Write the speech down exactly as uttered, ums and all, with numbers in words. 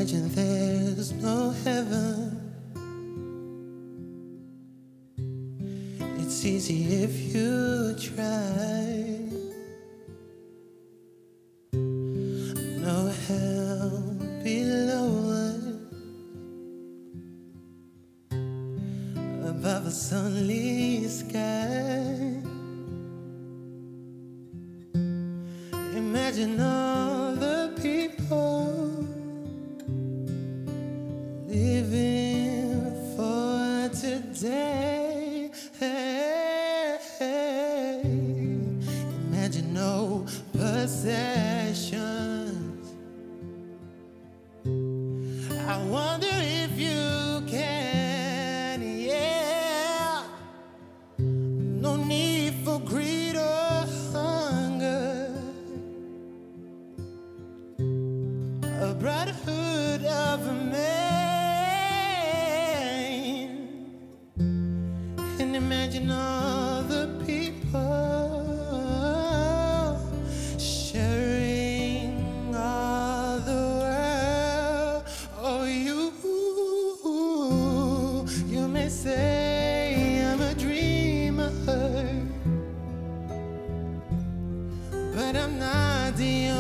Imagine there's no heaven. It's easy if you try. No hell below us, above a sunny sky. Imagine all the people living for today. Imagine no possessions. I wonder if you can, yeah. No need for greed or hunger. A brotherhood of a man. And imagine all the people sharing all the world. Oh, you, you may say I'm a dreamer, but I'm not the